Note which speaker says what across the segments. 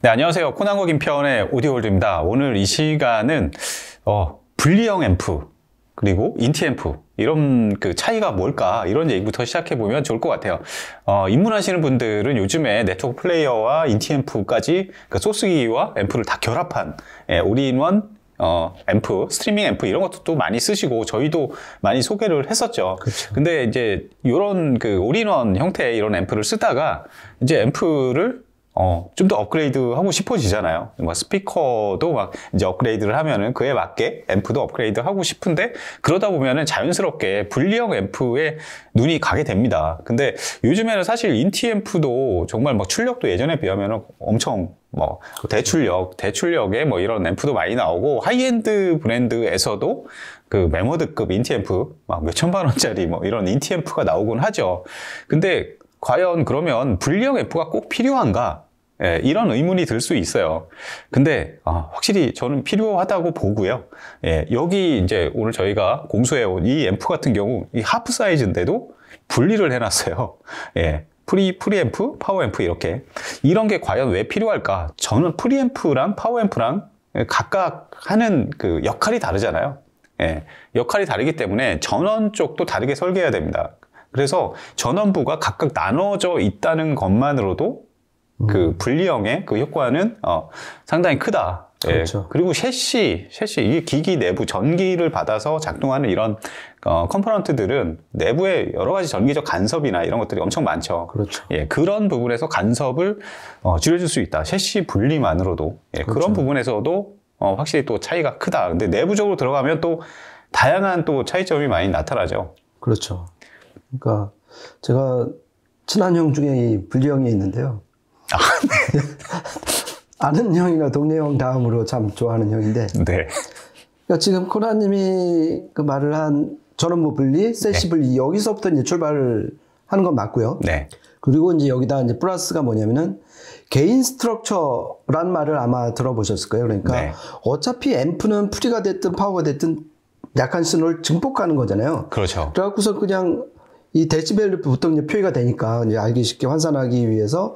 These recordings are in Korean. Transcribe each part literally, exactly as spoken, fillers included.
Speaker 1: 네, 안녕하세요. 코난고 김편의 오디오월드입니다. 오늘 이 시간은 어, 분리형 앰프 그리고 인티 앰프 이런 그 차이가 뭘까 이런 얘기부터 시작해 보면 좋을 것 같아요. 어, 입문하시는 분들은 요즘에 네트워크 플레이어와 인티 앰프까지 그 소스기와 앰프를 다 결합한 예, 올인원 어, 앰프, 스트리밍 앰프 이런 것도 또 많이 쓰시고 저희도 많이 소개를 했었죠.
Speaker 2: 그렇죠.
Speaker 1: 근데 이제 이런 그 올인원 형태의 이런 앰프를 쓰다가 이제 앰프를 어, 좀 더 업그레이드 하고 싶어지잖아요. 뭐 스피커도 막 이제 업그레이드를 하면은 그에 맞게 앰프도 업그레이드 하고 싶은데 그러다 보면은 자연스럽게 분리형 앰프에 눈이 가게 됩니다. 근데 요즘에는 사실 인티 앰프도 정말 막 출력도 예전에 비하면은 엄청 뭐 대출력, 대출력에 뭐 이런 앰프도 많이 나오고 하이엔드 브랜드에서도 그 메모드급 인티 앰프 막 몇천만 원짜리 뭐 이런 인티 앰프가 나오곤 하죠. 근데 과연 그러면 분리형 앰프가 꼭 필요한가? 예, 이런 의문이 들 수 있어요. 근데 아, 확실히 저는 필요하다고 보고요. 예, 여기 이제 오늘 저희가 공수해온 이 앰프 같은 경우 이 하프 사이즈인데도 분리를 해놨어요. 예, 프리 프리 앰프, 파워 앰프 이렇게 이런 게 과연 왜 필요할까? 저는 프리 앰프랑 파워 앰프랑 각각 하는 그 역할이 다르잖아요. 예, 역할이 다르기 때문에 전원 쪽도 다르게 설계해야 됩니다. 그래서 전원부가 각각 나눠져 있다는 것만으로도 음. 그 분리형의 그 효과는 어, 상당히 크다.
Speaker 2: 그렇죠.
Speaker 1: 예. 그리고 셰시, 셰시 이게 기기 내부 전기를 받아서 작동하는 이런 어, 컴포넌트들은 내부에 여러 가지 전기적 간섭이나 이런 것들이 엄청 많죠.
Speaker 2: 그렇죠.
Speaker 1: 예, 그런 부분에서 간섭을 어, 줄여줄 수 있다. 셰시 분리만으로도 예,
Speaker 2: 그렇죠.
Speaker 1: 그런 부분에서도 어, 확실히 또 차이가 크다. 근데 내부적으로 들어가면 또 다양한 또 차이점이 많이 나타나죠.
Speaker 2: 그렇죠. 그러니까 제가 친한 형 중에 이 분리형이 있는데요.
Speaker 1: 아, 네.
Speaker 2: 아는 형이나 동네 형 다음으로 참 좋아하는 형인데.
Speaker 1: 네.
Speaker 2: 그러니까 지금 코나님이 그 말을 한 전원부 분리, 세시 분리 네. 여기서부터 이제 출발을 하는 건 맞고요.
Speaker 1: 네.
Speaker 2: 그리고 이제 여기다 이제 플러스가 뭐냐면은 개인 스트럭처란 말을 아마 들어보셨을 거예요. 그러니까 네. 어차피 앰프는 프리가 됐든 파워가 됐든 약한 신호를 증폭하는 거잖아요.
Speaker 1: 그렇죠.
Speaker 2: 그래갖고서 그냥 이 데시벨로 보통 이제 표기가 되니까 이제 알기 쉽게 환산하기 위해서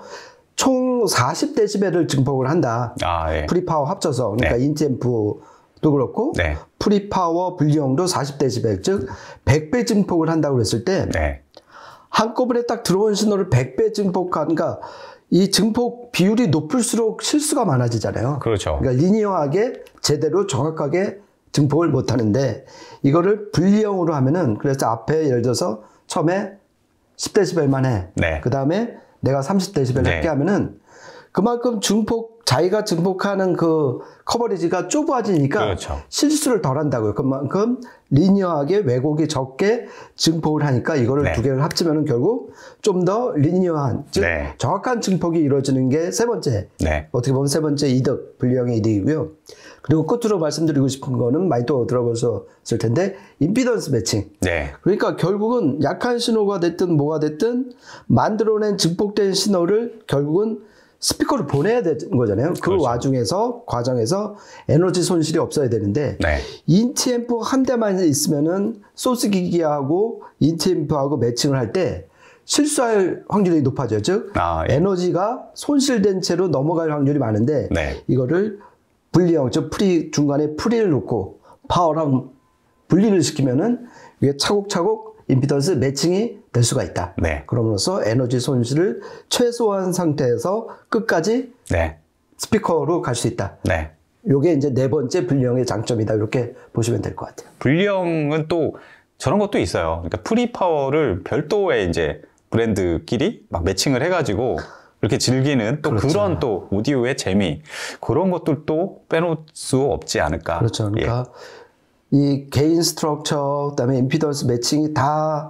Speaker 2: 총 사십 데시벨을 증폭을 한다. 아, 예. 프리파워 합쳐서. 그러니까 네. 인티 앰프도 그렇고 네. 프리파워 분리형도 사십 데시벨 즉 백 배 증폭을 한다고 그랬을 때 네. 한꺼번에 딱 들어온 신호를 백 배 증폭하니까 그러니까 이 증폭 비율이 높을수록 실수가 많아지잖아요.
Speaker 1: 그렇죠.
Speaker 2: 그러니까 리니어하게 제대로 정확하게 증폭을 못 하는데 이거를 분리형으로 하면은 그래서 앞에 예를 들어서 처음에 십 데시벨만 해. 네. 그 다음에 내가 삼십 데시벨 네. 할게 하면은 그만큼 증폭, 자기가 증폭하는 그 커버리지가 좁아지니까 그렇죠. 실수를 덜 한다고요. 그만큼 리니어하게 왜곡이 적게 증폭을 하니까 이거를 네. 두 개를 합치면은 결국 좀 더 리니어한, 즉 네. 정확한 증폭이 이루어지는 게 세 번째. 네. 어떻게 보면 세 번째 이득, 분리형의 이득이고요. 그리고 끝으로 말씀드리고 싶은 거는 많이 또 들어보셨을 텐데 임피던스 매칭. 네. 그러니까 결국은 약한 신호가 됐든 뭐가 됐든 만들어낸 증폭된 신호를 결국은 스피커로 보내야 되는 거잖아요. 그 그렇죠. 와중에서 과정에서 에너지 손실이 없어야 되는데 네. 인티 앰프 한 대만 있으면은 소스 기기하고 인티 앰프하고 매칭을 할 때 실수할 확률이 높아져요. 즉 아, 예. 에너지가 손실된 채로 넘어갈 확률이 많은데 네. 이거를 분리형, 즉 프리 중간에 프리를 놓고 파워랑 분리를 시키면은 이게 차곡차곡 임피던스 매칭이 될 수가 있다. 네. 그럼으로써 에너지 손실을 최소화한 상태에서 끝까지 네. 스피커로 갈 수 있다. 네. 요게 이제 네 번째 분리형의 장점이다. 이렇게 보시면 될 것 같아요.
Speaker 1: 분리형은 또 저런 것도 있어요. 그러니까 프리 파워를 별도의 이제 브랜드끼리 막 매칭을 해가지고 이렇게 즐기는 또 그렇죠. 그런 또 오디오의 재미 그런 것들도 빼놓을 수 없지 않을까.
Speaker 2: 그렇죠. 그러니까 예. 이 개인 스트럭처 그다음에 임피던스 매칭이 다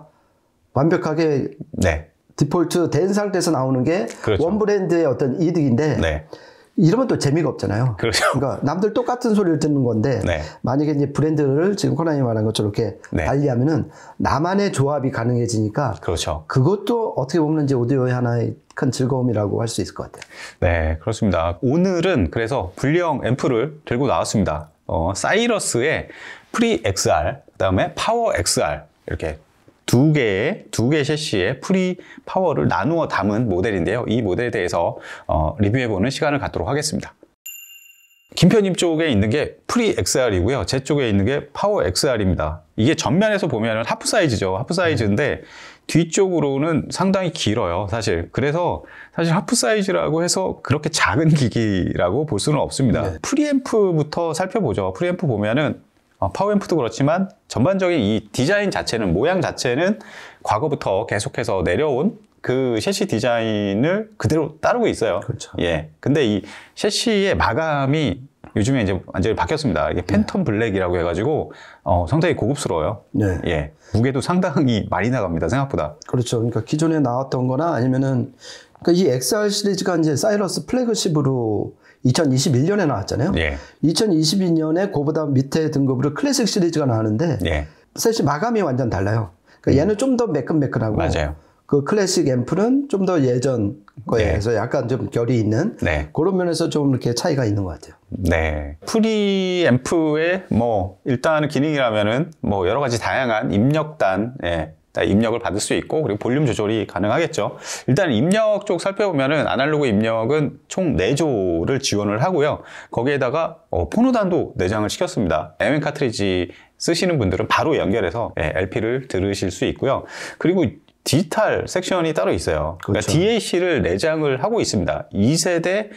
Speaker 2: 완벽하게 네. 디폴트 된 상태에서 나오는 게 그렇죠. 원 브랜드의 어떤 이득인데 네. 이러면 또 재미가 없잖아요. 그렇죠. 그러니까 남들 똑같은 소리를 듣는 건데 네. 만약에 이제 브랜드를 지금 코난이 말한 것처럼 이렇게 네. 달리하면은 나만의 조합이 가능해지니까 그렇죠. 그것도 어떻게 보면 이제 오디오의 하나의 큰 즐거움이라고 할 수 있을 것 같아요.
Speaker 1: 네, 그렇습니다. 오늘은 그래서 분리형 앰프를 들고 나왔습니다. 어, 사이러스의 프리 엑스알, 그다음에 파워 엑스알 이렇게 두 개의 두 개의 셰시의 프리 파워를 나누어 담은 모델인데요. 이 모델에 대해서 어, 리뷰해보는 시간을 갖도록 하겠습니다. 김표님 쪽에 있는 게 프리 엑스알이고요. 제 쪽에 있는 게 파워 엑스알입니다. 이게 전면에서 보면 하프 사이즈죠. 하프 사이즈인데 뒤쪽으로는 상당히 길어요, 사실. 그래서 사실 하프 사이즈라고 해서 그렇게 작은 기기라고 볼 수는 없습니다. 네. 프리앰프부터 살펴보죠. 프리앰프 보면은 어, 파워앰프도 그렇지만 전반적인 이 디자인 자체는, 모양 자체는 과거부터 계속해서 내려온 그 셰시 디자인을 그대로 따르고 있어요.
Speaker 2: 그렇죠.
Speaker 1: 예. 근데 이 셰시의 마감이 요즘에 이제 완전히 바뀌었습니다. 이게 팬텀 블랙이라고 해가지고 어, 상당히 고급스러워요.
Speaker 2: 네.
Speaker 1: 예. 무게도 상당히 많이 나갑니다, 생각보다.
Speaker 2: 그렇죠. 그러니까 기존에 나왔던 거나 아니면은, 그러니까 이 엑스알 시리즈가 이제 사이러스 플래그십으로 이천이십일 년에 나왔잖아요.
Speaker 1: 예.
Speaker 2: 이천이십이 년에 그보다 밑에 등급으로 클래식 시리즈가 나왔는데,
Speaker 1: 예.
Speaker 2: 사실 마감이 완전 달라요. 그러니까 얘는 좀 더 매끈매끈하고,
Speaker 1: 맞아요.
Speaker 2: 그 클래식 앰플은 좀 더 예전 거에
Speaker 1: 네.
Speaker 2: 해서 약간 좀 결이 있는
Speaker 1: 네.
Speaker 2: 그런 면에서 좀 이렇게 차이가 있는 것 같아요.
Speaker 1: 네. 프리앰프의 뭐 일단은 기능이라면은 뭐 여러 가지 다양한 입력단, 예, 입력을 받을 수 있고, 그리고 볼륨 조절이 가능하겠죠. 일단 입력 쪽 살펴보면은 아날로그 입력은 총 네 조를 지원을 하고요. 거기에다가 어, 포노단도 내장을 시켰습니다. 엠엠 카트리지 쓰시는 분들은 바로 연결해서 예, 엘피를 들으실 수 있고요. 그리고 디지털 섹션이 따로 있어요. 그러니까
Speaker 2: 그렇죠.
Speaker 1: 디에이씨를 내장을 하고 있습니다. 이 세대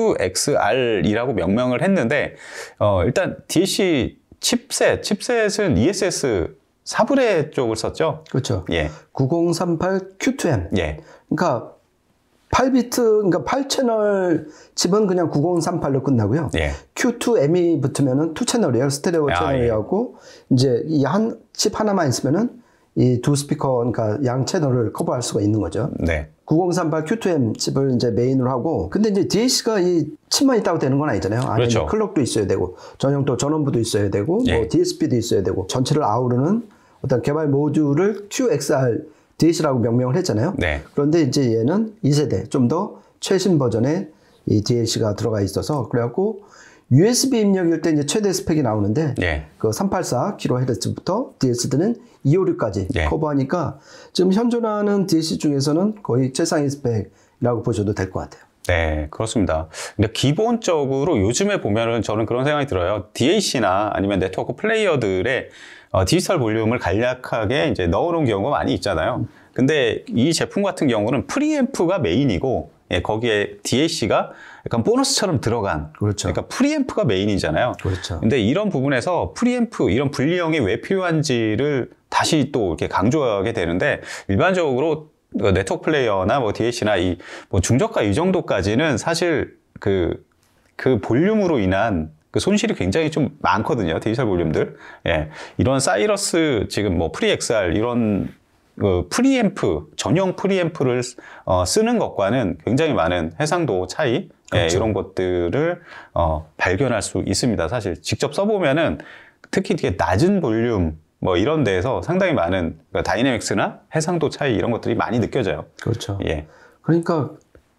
Speaker 1: 큐엑스알이라고 명명을 했는데, 어, 일단 디에이씨 칩셋, 칩셋은 이에스에스 사 불의 쪽을 썼죠.
Speaker 2: 그렇죠.
Speaker 1: 예.
Speaker 2: 구공삼팔 큐 투 엠.
Speaker 1: 예.
Speaker 2: 그러니까 팔 비트, 그러니까 팔 채널 칩은 그냥 구공삼팔로 끝나고요.
Speaker 1: 예.
Speaker 2: 큐 투 엠이 붙으면은 이 채널이에요. 스테레오
Speaker 1: 아,
Speaker 2: 채널이었고, 예. 이제 이 한 칩 하나만 있으면은 이 두 스피커, 그러니까 양 채널을 커버할 수가 있는 거죠.
Speaker 1: 네.
Speaker 2: 구공삼팔 큐 투 엠 칩을 이제 메인으로 하고, 근데 이제 디에이씨가 이 칩만 있다고 되는 건 아니잖아요. 안에
Speaker 1: 그렇죠.
Speaker 2: 클럭도 있어야 되고, 전용 또 전원부도 있어야 되고,
Speaker 1: 예.
Speaker 2: 뭐 디에스피도 있어야 되고, 전체를 아우르는 어떤 개발 모듈을 큐엑스알 디에이씨라고 명명을 했잖아요.
Speaker 1: 네.
Speaker 2: 그런데 이제 얘는 이 세대 좀 더 최신 버전의 이 디에이씨가 들어가 있어서, 그래갖고 유에스비 입력일 때 이제 최대 스펙이 나오는데,
Speaker 1: 예.
Speaker 2: 그 삼백팔십사 킬로헤르츠부터 디에스디는 이백오십까지
Speaker 1: 예.
Speaker 2: 커버하니까 지금 현존하는 디에이씨 중에서는 거의 최상위 스펙이라고 보셔도 될 것 같아요.
Speaker 1: 네, 그렇습니다. 근데 기본적으로 요즘에 보면은 저는 그런 생각이 들어요. 디에이씨나 아니면 네트워크 플레이어들의 어, 디지털 볼륨을 간략하게 이제 넣어놓은 경우가 많이 있잖아요. 근데 이 제품 같은 경우는 프리앰프가 메인이고, 예, 거기에 디에이씨가 약간 보너스처럼 들어간.
Speaker 2: 그렇죠.
Speaker 1: 그러니까 프리앰프가 메인이잖아요.
Speaker 2: 그렇죠.
Speaker 1: 근데 이런 부분에서 프리앰프, 이런 분리형이 왜 필요한지를 다시 또 이렇게 강조하게 되는데, 일반적으로 네트워크 플레이어나 뭐 디에이씨나 이 뭐 중저가 이 정도까지는 사실 그, 그 볼륨으로 인한 그 손실이 굉장히 좀 많거든요. 디지털 볼륨들. 예. 이런 사이러스, 지금 뭐 프리엑스알, 이런 그 프리앰프, 전용 프리앰프를 어, 쓰는 것과는 굉장히 많은 해상도 차이, 그렇죠. 예, 이런 것들을 어, 발견할 수 있습니다. 사실 직접 써보면은 특히 되게 낮은 볼륨, 뭐 이런 데에서 상당히 많은 다이내믹스나 해상도 차이 이런 것들이 많이 느껴져요.
Speaker 2: 그렇죠.
Speaker 1: 예.
Speaker 2: 그러니까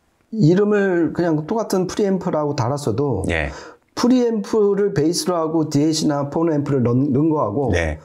Speaker 2: 이름을 그냥 똑같은 프리앰프라고 달았어도,
Speaker 1: 예.
Speaker 2: 프리앰프를 베이스로 하고 디에이씨나 포너 앰프를 넣은, 넣은 거하고,
Speaker 1: 네.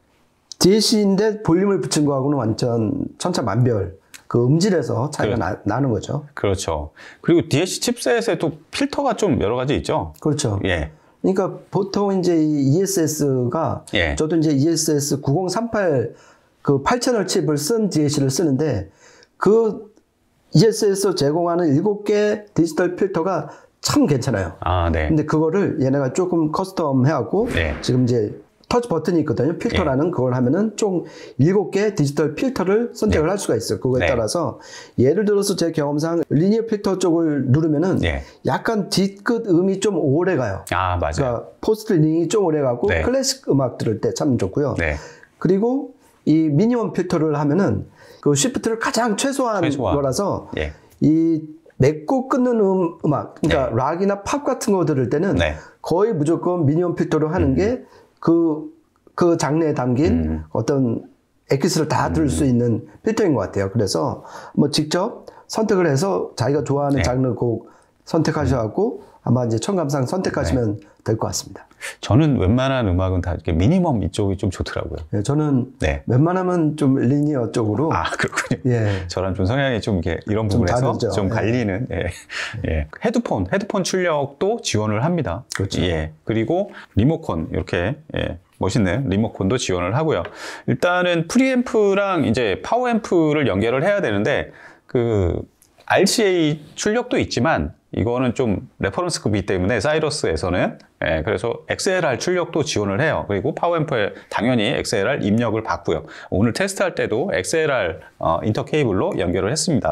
Speaker 2: 디에이씨인데 볼륨을 붙인 거하고는 완전 천차만별, 그 음질에서 차이가
Speaker 1: 그,
Speaker 2: 나, 나는 거죠.
Speaker 1: 그렇죠. 그리고 디에이씨 칩셋에도 필터가 좀 여러 가지 있죠.
Speaker 2: 그렇죠.
Speaker 1: 예.
Speaker 2: 그러니까 보통 이제 이 이에스에스가,
Speaker 1: 예.
Speaker 2: 저도 이제 이에스에스 구공삼팔 그 팔 채널 칩을 쓴 디에이씨를 쓰는데, 그 이에스에스 제공하는 일곱 개 디지털 필터가 참 괜찮아요.
Speaker 1: 아, 네.
Speaker 2: 근데 그거를 얘네가 조금 커스텀 해갖고,
Speaker 1: 네.
Speaker 2: 지금 이제 터치 버튼이 있거든요. 필터라는 예. 그걸 하면은 총 일곱 개 디지털 필터를 선택을 네. 할 수가 있어요. 그거에 네. 따라서 예를 들어서 제 경험상 리니어 필터 쪽을 누르면은 네. 약간 뒤끝 음이 좀 오래 가요.
Speaker 1: 아, 맞아요.
Speaker 2: 그러니까 포스트 링이 좀 오래 가고 네. 클래식 음악 들을 때 참 좋고요. 네. 그리고 이 미니멈 필터를 하면은 그 쉬프트를 가장 최소한 최소화. 거라서 네. 이 맺고 끊는 음, 음악, 그러니까 네. 락이나 팝 같은 거 들을 때는 네. 거의 무조건 미니멈 필터로 하는 음. 게 그, 그 장르에 담긴 음. 어떤 엑기스를 다 들을 음. 수 있는 필터인 것 같아요. 그래서 뭐 직접 선택을 해서 자기가 좋아하는 네. 장르 곡 선택하셔갖고 아마 이제 청감상 선택하시면 네. 될 것 같습니다.
Speaker 1: 저는 웬만한 음악은 다 이렇게 미니멈 이쪽이 좀 좋더라고요.
Speaker 2: 예, 저는
Speaker 1: 네.
Speaker 2: 웬만하면 좀 리니어 쪽으로.
Speaker 1: 아, 그렇군요.
Speaker 2: 예.
Speaker 1: 저랑 좀 성향이 좀 이렇게 이런
Speaker 2: 좀
Speaker 1: 부분에서
Speaker 2: 다르죠.
Speaker 1: 좀
Speaker 2: 예.
Speaker 1: 갈리는. 예. 예. 헤드폰, 헤드폰 출력도 지원을 합니다.
Speaker 2: 그렇죠.
Speaker 1: 예. 그리고 리모컨 이렇게 예. 멋있네요. 리모컨도 지원을 하고요. 일단은 프리앰프랑 이제 파워앰프를 연결을 해야 되는데 그 알씨에이 출력도 있지만 이거는 좀 레퍼런스급이기 때문에 사이러스에서는 예, 그래서 엑스엘알 출력도 지원을 해요. 그리고 파워앰프에 당연히 엑스엘알 입력을 받고요. 오늘 테스트할 때도 엑스엘알 어, 인터 케이블로 연결을 했습니다.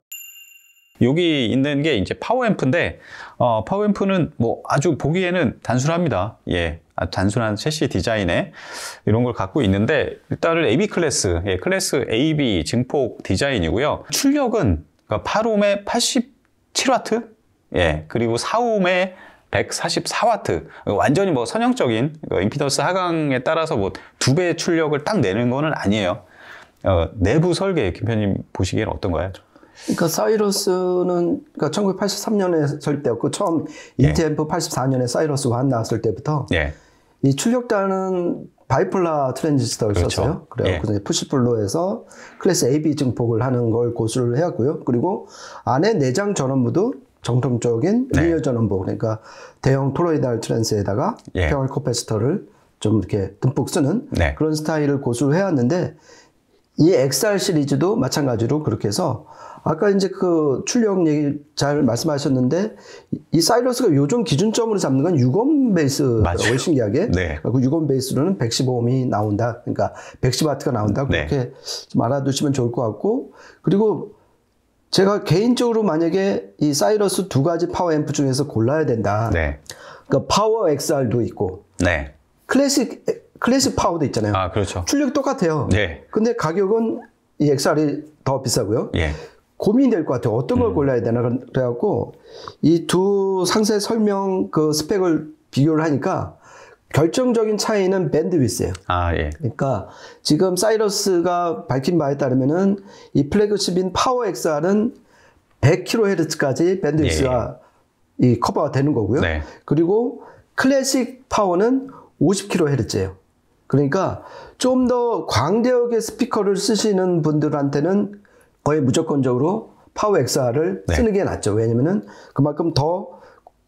Speaker 1: 여기 있는 게 이제 파워앰프인데 어, 파워앰프는 뭐 아주 보기에는 단순합니다. 예, 아주 단순한 셰시 디자인에 이런 걸 갖고 있는데 일단은 에이비 클래스, 예, 클래스 에이비 증폭 디자인이고요. 출력은 팔 옴에 팔십칠 와트, 예, 그리고 사 옴에 백사십사 와트. 완전히 뭐 선형적인 임피던스 하강에 따라서 뭐 두 배 출력을 딱 내는 거는 아니에요. 어, 내부 설계, 김편님 보시기에는 어떤가요?
Speaker 2: 그러니까 사이러스는 그러니까 천구백팔십삼 년에 설때였고 처음
Speaker 1: 예.
Speaker 2: 인트앰프 팔십사 년에 사이러스 일 나왔을 때부터
Speaker 1: 예.
Speaker 2: 이 출력단은 바이폴라 트랜지스터를
Speaker 1: 그렇죠.
Speaker 2: 썼어요. 그래서
Speaker 1: 예.
Speaker 2: 푸시플로에서 클래스 에이비 증폭을 하는 걸 고수를 해왔고요. 그리고 안에 내장 전원부도 정통적인
Speaker 1: 네.
Speaker 2: 리니어 전원부, 그러니까 대형 토로이달 트랜스에다가
Speaker 1: 예.
Speaker 2: 페어 커패시터를 좀 이렇게 듬뿍 쓰는
Speaker 1: 네.
Speaker 2: 그런 스타일을 고수를 해왔는데 이 엑스알 시리즈도 마찬가지로 그렇게 해서 아까 이제 그 출력 얘기 잘 말씀하셨는데 이 사이러스가 요즘 기준점으로 잡는 건 육 옴 베이스라고 신기하게.
Speaker 1: 네.
Speaker 2: 그 육 옴 베이스로는 백십오 옴이 나온다. 그러니까 백십 와트가 나온다. 그렇게
Speaker 1: 네.
Speaker 2: 좀 알아두시면 좋을 것 같고. 그리고 제가 개인적으로 만약에 이 사이러스 두 가지 파워 앰프 중에서 골라야 된다.
Speaker 1: 네.
Speaker 2: 그러니까 파워 엑스알도 있고
Speaker 1: 네.
Speaker 2: 클래식 클래식 파워도 있잖아요.
Speaker 1: 아, 그렇죠.
Speaker 2: 출력 똑같아요.
Speaker 1: 네.
Speaker 2: 근데 가격은 이 엑스알이 더 비싸고요.
Speaker 1: 예.
Speaker 2: 고민이 될 것 같아요. 어떤 걸
Speaker 1: 음.
Speaker 2: 골라야 되나. 그래갖고, 이 두 상세 설명 그 스펙을 비교를 하니까 결정적인 차이는 밴드위스예요.
Speaker 1: 아, 예.
Speaker 2: 그러니까 지금 사이러스가 밝힌 바에 따르면은 이 플래그십인 파워 엑스알은 백 킬로헤르츠까지 밴드위스가 예. 이 커버가 되는 거고요.
Speaker 1: 네.
Speaker 2: 그리고 클래식 파워는 오십 킬로헤르츠예요. 그러니까 좀 더 광대역의 스피커를 쓰시는 분들한테는 거의 무조건적으로 파워 엑스알을
Speaker 1: 네.
Speaker 2: 쓰는 게 낫죠. 왜냐면은 그만큼 더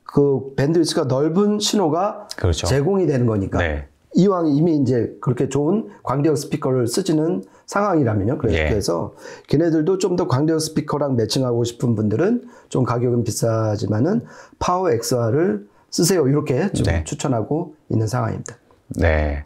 Speaker 2: 그 밴드위스가 넓은 신호가
Speaker 1: 그렇죠.
Speaker 2: 제공이 되는 거니까.
Speaker 1: 네.
Speaker 2: 이왕 이미 이제 그렇게 좋은 광대역 스피커를 쓰지는 상황이라면요. 그래서,
Speaker 1: 예.
Speaker 2: 그래서 걔네들도 좀 더 광대역 스피커랑 매칭하고 싶은 분들은 좀 가격은 비싸지만은 파워 엑스알을 쓰세요. 이렇게 좀
Speaker 1: 네.
Speaker 2: 추천하고 있는 상황입니다.
Speaker 1: 네.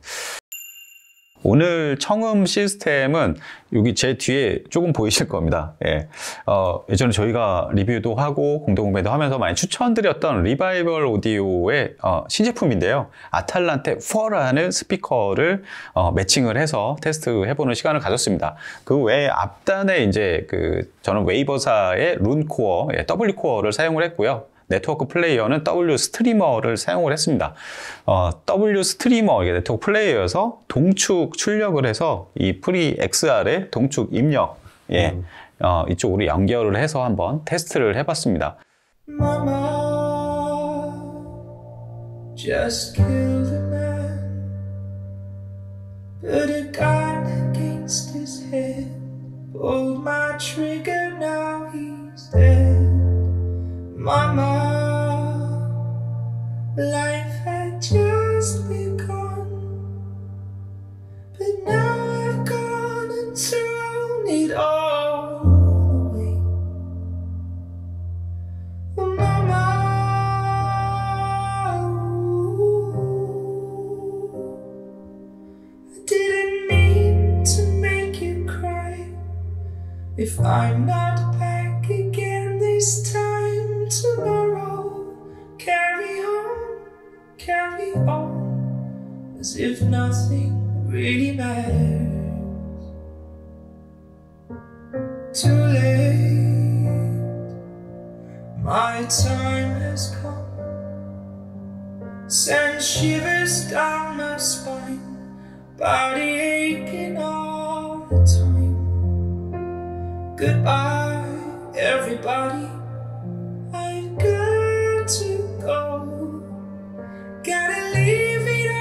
Speaker 1: 오늘 청음 시스템은 여기 제 뒤에 조금 보이실 겁니다. 예. 어, 예전에 저희가 리뷰도 하고 공동구매도 하면서 많이 추천드렸던 리바이벌 오디오의 어, 신제품인데요. 아탈란테 사라는 스피커를 어, 매칭을 해서 테스트 해보는 시간을 가졌습니다. 그 외에 앞단에 이제 그 저는 웨이버사의 룬코어, 예, W 코어를 사용을 했고요. 네트워크 플레이어는 W 스트리머를 사용을 했습니다. 어, W 스트리머, 이게 네트워크 플레이어여서 동축 출력을 해서 이 프리 엑스알의 동축 입력, 예, 음. 어, 이쪽으로 연결을 해서 한번 테스트를 해봤습니다. Mama just killed a man, put a gun against his head, pulled my trigger, now he's dead. Mama, life had just begun, but now I've gone and thrown it all away. Oh, Mama, I didn't mean to make you cry. If I'm not back again this time tomorrow, carry on, carry on, as if nothing really matters. Too late, my time has come, send shivers down my spine, body aching all the time. Goodbye, everybody, I've got to go, gotta leave it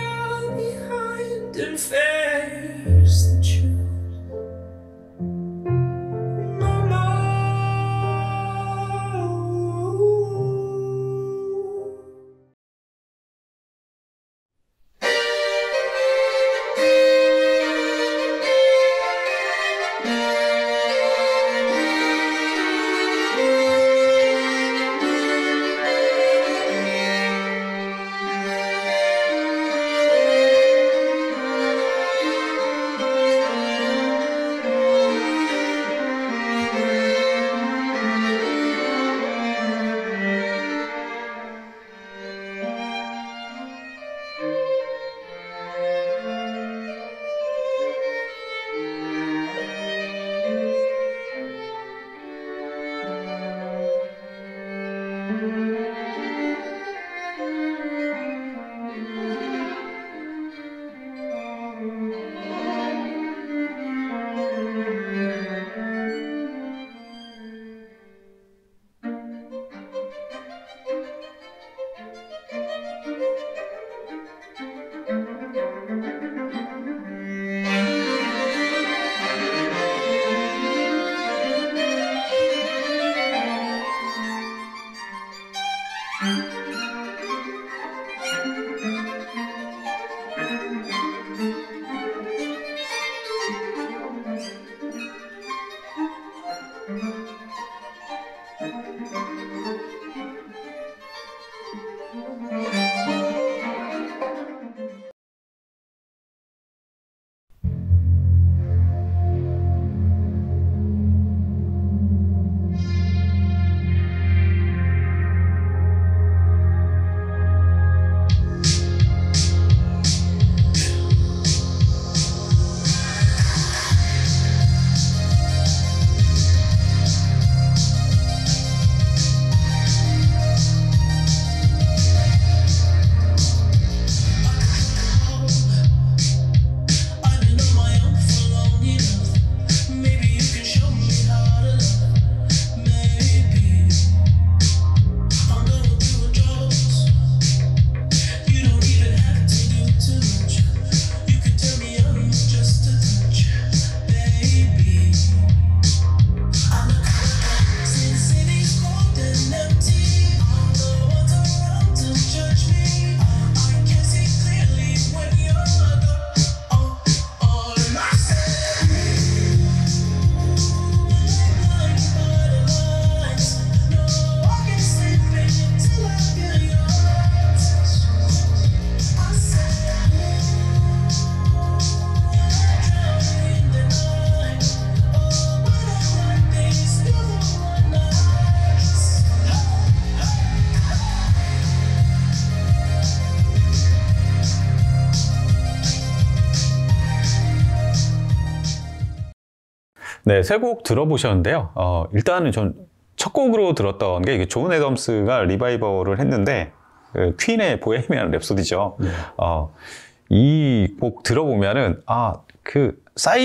Speaker 1: 네, 세 곡 들어보셨는데요. 어, 일단은 전 첫 곡으로 들었던 게 이게 존 애덤스가 리바이벌을 했는데 그 퀸의 보헤미안 랩소디죠. 네. 어, 이 곡 들어보면은 아, 그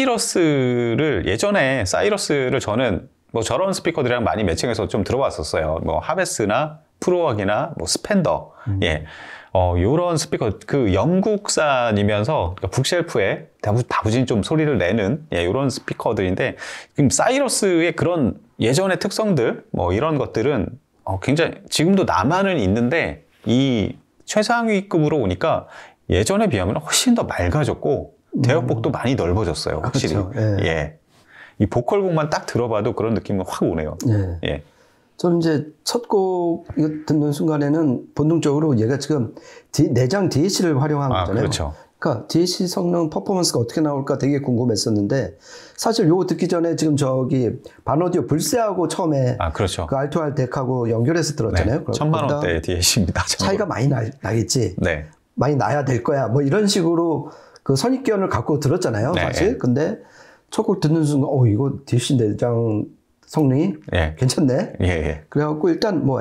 Speaker 1: 사이러스를 예전에 사이러스를 저는 뭐 저런 스피커들이랑 많이 매칭해서 좀 들어봤었어요. 뭐 하베스나 프로왁이나 뭐 스펜더, 음. 예, 어 요런 스피커 그 영국산이면서 그러니까 북쉘프에 다부, 다부진 좀 소리를 내는 예, 요런 스피커들인데 지금 사이러스의 그런 예전의 특성들 뭐 이런 것들은 어, 굉장히 지금도 남아는 있는데 이 최상위급으로 오니까 예전에 비하면 훨씬 더 맑아졌고 대역폭도 음. 많이 넓어졌어요, 확실히.
Speaker 2: 그렇죠. 예.
Speaker 1: 예. 이 보컬곡만 딱 들어봐도 그런 느낌이 확 오네요.
Speaker 2: 예.
Speaker 1: 예.
Speaker 2: 저는 이제 첫 곡 듣는 순간에는 본능적으로 얘가 지금 디, 내장 디에이씨를 활용한
Speaker 1: 아,
Speaker 2: 거잖아요.
Speaker 1: 그렇죠.
Speaker 2: 그러니까 디에이씨 성능 퍼포먼스가 어떻게 나올까 되게 궁금했었는데 사실 요거 듣기 전에 지금 저기 반오디오 불세하고 처음에
Speaker 1: 아, 그렇죠.
Speaker 2: 그 알투알 덱하고 연결해서 들었잖아요.
Speaker 1: 네. 천만 원대 디에이씨입니다.
Speaker 2: 차이가 많이 나, 나겠지.
Speaker 1: 네.
Speaker 2: 많이 나야 될 거야. 뭐 이런 식으로 그 선입견을 갖고 들었잖아요.
Speaker 1: 네.
Speaker 2: 사실. 근데 첫 곡 듣는 순간 어 이거 디에이씨 내장 성능이
Speaker 1: 예.
Speaker 2: 괜찮네.
Speaker 1: 예, 예.
Speaker 2: 그래갖고 일단 뭐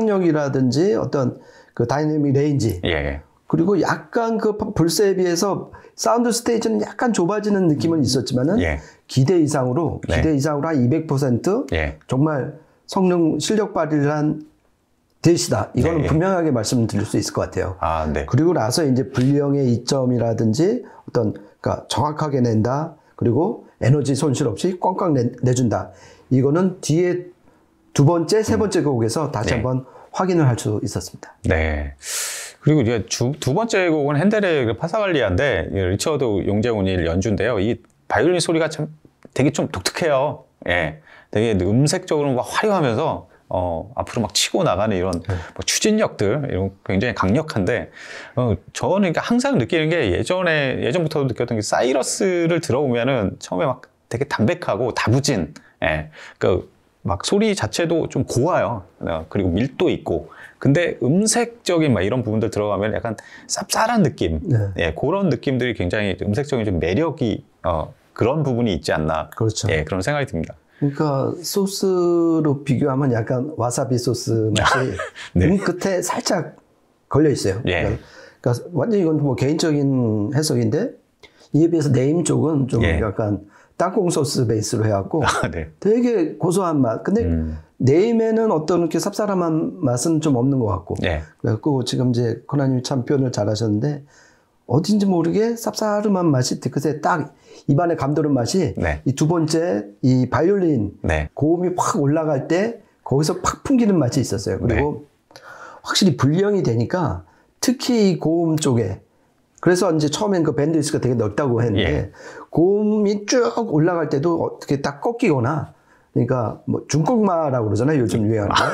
Speaker 2: 해상력이라든지 어떤 그 다이내믹 레인지.
Speaker 1: 예, 예.
Speaker 2: 그리고 약간 그 불세에 비해서 사운드 스테이지는 약간 좁아지는 느낌은 있었지만은
Speaker 1: 예.
Speaker 2: 기대 이상으로
Speaker 1: 네.
Speaker 2: 기대 이상으로 한 이백 퍼센트
Speaker 1: 예.
Speaker 2: 정말 성능 실력 발휘를 한 디에이씨다. 이거는
Speaker 1: 예, 예.
Speaker 2: 분명하게 말씀드릴 수 있을 것 같아요.
Speaker 1: 아, 네.
Speaker 2: 그리고 나서 이제 불량의 이점이라든지 어떤 그러니까 정확하게 낸다. 그리고 에너지 손실 없이 꽝꽝 내, 내준다. 이거는 뒤에 두 번째, 세 번째 곡에서 다시
Speaker 1: 네.
Speaker 2: 한번 확인을 할 수 있었습니다.
Speaker 1: 네. 그리고 이제 주, 두 번째 곡은 핸델의 그 파사갈리아인데 리처드 용재훈이 연주인데요. 이 바이올린 소리가 참 되게 좀 독특해요. 예. 되게 음색적으로 막 화려하면서 어, 앞으로 막 치고 나가는 이런 네. 뭐 추진력들 이런 굉장히 강력한데 어, 저는 그러니까 항상 느끼는 게 예전에 예전부터도 느꼈던 게 사이러스를 들어보면은 처음에 막 되게 담백하고 다부진 예. 그러니까 막 소리 자체도 좀 고와요. 그리고 밀도 있고. 근데 음색적인 막 이런 부분들 들어가면 약간 쌉쌀한 느낌. 네. 예, 그런 느낌들이 굉장히 음색적인 좀 매력이 어, 그런 부분이 있지 않나.
Speaker 2: 그렇죠.
Speaker 1: 예, 그런 생각이 듭니다.
Speaker 2: 그러니까 소스로 비교하면 약간 와사비 소스 맛이
Speaker 1: 네.
Speaker 2: 음 끝에 살짝 걸려 있어요.
Speaker 1: 예.
Speaker 2: 그러니까, 그러니까 완전 이건 뭐 개인적인 해석인데 이에 비해서 네임 쪽은 좀
Speaker 1: 예.
Speaker 2: 약간 땅콩 소스 베이스로 해갖고
Speaker 1: 아, 네.
Speaker 2: 되게 고소한 맛. 근데 음. 네임에는 어떤 이렇게 쌉싸름한 맛은 좀 없는 것 같고.
Speaker 1: 예.
Speaker 2: 그래갖고 지금 이제 코나님이 참 표현을 잘하셨는데 어딘지 모르게 쌉싸름한 맛이 그새 딱 입안에 감도는 맛이
Speaker 1: 네.
Speaker 2: 이 두 번째 이 바이올린
Speaker 1: 네.
Speaker 2: 고음이 확 올라갈 때 거기서 팍 풍기는 맛이 있었어요. 그리고 네. 확실히 분량이 되니까 특히 이 고음 쪽에 그래서 이제 처음엔 그 밴드위스가 되게 넓다고 했는데 예. 고음이 쭉 올라갈 때도 어떻게 딱 꺾이거나 그러니까 뭐 중국마라고 그러잖아요. 요즘 유행하는 거.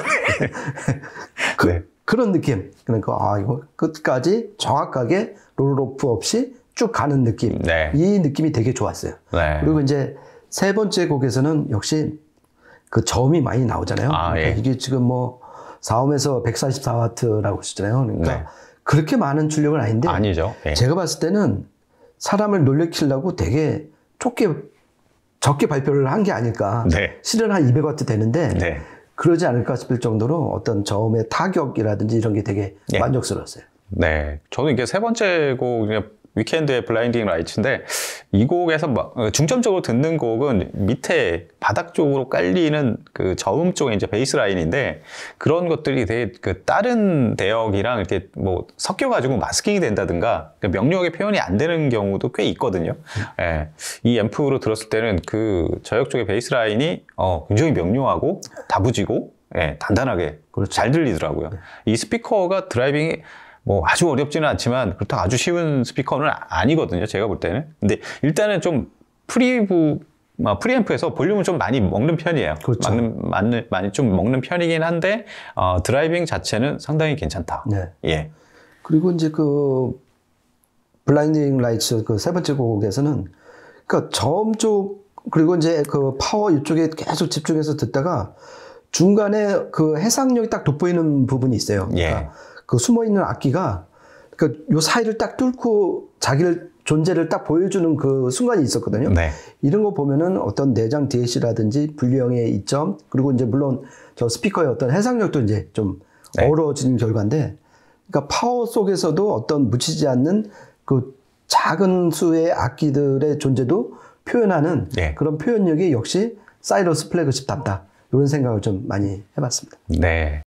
Speaker 2: 그, 네. 그런 느낌. 그러니까 아 이거 끝까지 정확하게 롤오프 없이 쭉 가는 느낌.
Speaker 1: 네.
Speaker 2: 이 느낌이 되게 좋았어요.
Speaker 1: 네.
Speaker 2: 그리고 이제 세 번째 곡에서는 역시 그 저음이 많이 나오잖아요.
Speaker 1: 아,
Speaker 2: 그러니까
Speaker 1: 예.
Speaker 2: 이게 지금 뭐 사옴에서 백사십사 와트라고 하시잖아요. 그러니까
Speaker 1: 네.
Speaker 2: 그렇게 많은 출력은 아닌데
Speaker 1: 아니죠. 예.
Speaker 2: 제가 봤을 때는 사람을 놀래키려고 되게 좁게 적게 발표를 한 게 아닐까.
Speaker 1: 네.
Speaker 2: 실은 한 이백 와트 되는데
Speaker 1: 네.
Speaker 2: 그러지 않을까 싶을 정도로 어떤 저음의 타격이라든지 이런 게 되게
Speaker 1: 예.
Speaker 2: 만족스러웠어요.
Speaker 1: 네, 저는 이게 세 번째 곡 위켄드의 블라인딩 라이츠인데 이 곡에서 막 중점적으로 듣는 곡은 밑에 바닥 쪽으로 깔리는 그 저음 쪽에 이제 베이스 라인인데 그런 것들이 되게 그 다른 대역이랑 이렇게 뭐 섞여가지고 마스킹이 된다든가 명료하게 표현이 안 되는 경우도 꽤 있거든요. 음. 예, 이 앰프로 들었을 때는 그 저역 쪽의 베이스 라인이 어, 굉장히 명료하고 다부지고 예, 단단하게 그렇죠. 잘 들리더라고요. 네. 이 스피커가 드라이빙이 뭐 아주 어렵지는 않지만 그렇다고 아주 쉬운 스피커는 아니거든요. 제가 볼 때는. 근데 일단은 좀 프리부 프리앰프에서 볼륨을 좀 많이 먹는 편이에요.
Speaker 2: 그렇죠.
Speaker 1: 많은, 많이, 많이 좀 먹는 편이긴 한데 어, 드라이빙 자체는 상당히 괜찮다.
Speaker 2: 네.
Speaker 1: 예.
Speaker 2: 그리고 이제 그 블라인딩 라이츠 그 세 번째 곡에서는 그러니까 저음 쪽 그리고 이제 그 파워 이쪽에 계속 집중해서 듣다가 중간에 그 해상력이 딱 돋보이는 부분이 있어요. 그러니까
Speaker 1: 예.
Speaker 2: 그 숨어 있는 악기가 그 요 사이를 딱 뚫고 자기를 존재를 딱 보여주는 그 순간이 있었거든요.
Speaker 1: 네.
Speaker 2: 이런 거 보면은 어떤 내장 디에이씨라든지 분리형의 이점, 그리고 이제 물론 저 스피커의 어떤 해상력도 이제 좀
Speaker 1: 네.
Speaker 2: 어우러지는 결과인데, 그러니까 파워 속에서도 어떤 묻히지 않는 그 작은 수의 악기들의 존재도 표현하는
Speaker 1: 네.
Speaker 2: 그런 표현력이 역시 사이러스 플래그십답다. 이런 생각을 좀 많이 해봤습니다.
Speaker 1: 네.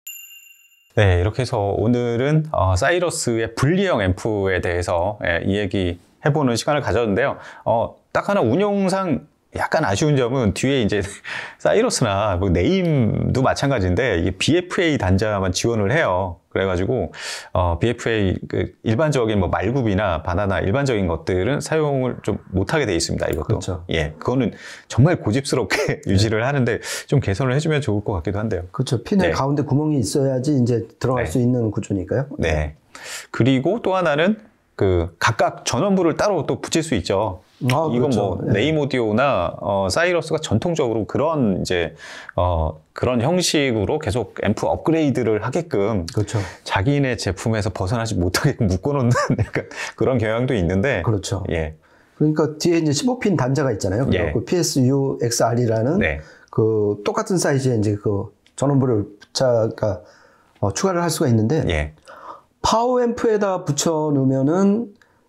Speaker 1: 네, 이렇게 해서 오늘은 어, 사이러스의 분리형 앰프에 대해서 예, 이 얘기 해보는 시간을 가졌는데요. 어, 딱 하나 운용상 약간 아쉬운 점은 뒤에 이제 사이러스나 뭐 네임도 마찬가지인데 이게 비에프에이 단자만 지원을 해요. 그래가지고 어, 비에프에이 그 일반적인 뭐 말굽이나 바나나 일반적인 것들은 사용을 좀 못하게 돼 있습니다. 이것도.
Speaker 2: 그렇죠.
Speaker 1: 예, 그거는 정말 고집스럽게 유지를 하는데 좀 개선을 해주면 좋을 것 같기도 한데요.
Speaker 2: 그렇죠. 핀의
Speaker 1: 네.
Speaker 2: 가운데 구멍이 있어야지 이제 들어갈
Speaker 1: 네.
Speaker 2: 수 있는 구조니까요.
Speaker 1: 네. 그리고 또 하나는 그 각각 전원부를 따로 또 붙일 수 있죠.
Speaker 2: 아,
Speaker 1: 이건
Speaker 2: 그렇죠.
Speaker 1: 뭐
Speaker 2: 네.
Speaker 1: 네임 오디오나 어, 사이러스가 전통적으로 그런 이제 어, 그런 형식으로 계속 앰프 업그레이드를 하게끔
Speaker 2: 그렇죠.
Speaker 1: 자기네 제품에서 벗어나지 못하게끔 묶어놓는 약간 그런 경향도 있는데.
Speaker 2: 그렇죠.
Speaker 1: 예.
Speaker 2: 그러니까 뒤에 이제 십오 핀 단자가 있잖아요.
Speaker 1: 예.
Speaker 2: 그 피에스유 엑스알이라는
Speaker 1: 네.
Speaker 2: 그 똑같은 사이즈의 이제 그 전원부를 붙여가 어, 추가를 할 수가 있는데
Speaker 1: 예.
Speaker 2: 파워 앰프에다 붙여 놓으면은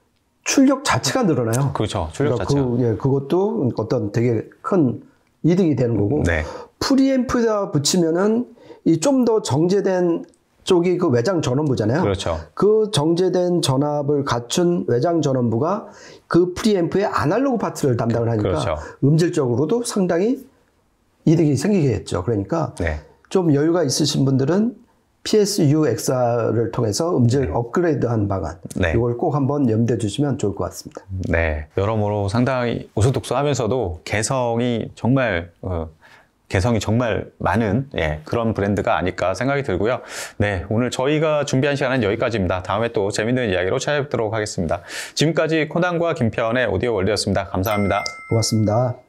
Speaker 2: 출력 자체가 늘어나요.
Speaker 1: 그렇죠. 출력
Speaker 2: 그러니까
Speaker 1: 자체가.
Speaker 2: 그, 예, 그것도 어떤 되게 큰 이득이 되는 거고.
Speaker 1: 네.
Speaker 2: 프리앰프에다 붙이면은 이 좀 더 정제된 쪽이 그 외장 전원부잖아요.
Speaker 1: 그렇죠.
Speaker 2: 그 정제된 전압을 갖춘 외장 전원부가 그 프리앰프의 아날로그 파트를 담당을 하니까
Speaker 1: 그렇죠.
Speaker 2: 음질적으로도 상당히 이득이 생기겠죠. 그러니까
Speaker 1: 네.
Speaker 2: 좀 여유가 있으신 분들은 피에스유 엑스알을 통해서 음질 업그레이드한 방안,
Speaker 1: 네.
Speaker 2: 이걸 꼭 한번 염두에 주시면 좋을 것 같습니다.
Speaker 1: 네. 여러모로 상당히 오소독소하면서도 개성이 정말 어, 개성이 정말 많은 예, 그런 브랜드가 아닐까 생각이 들고요. 네, 오늘 저희가 준비한 시간은 여기까지입니다. 다음에 또 재밌는 이야기로 찾아뵙도록 하겠습니다. 지금까지 코난과 김편의 오디오 월드였습니다. 감사합니다.
Speaker 2: 고맙습니다.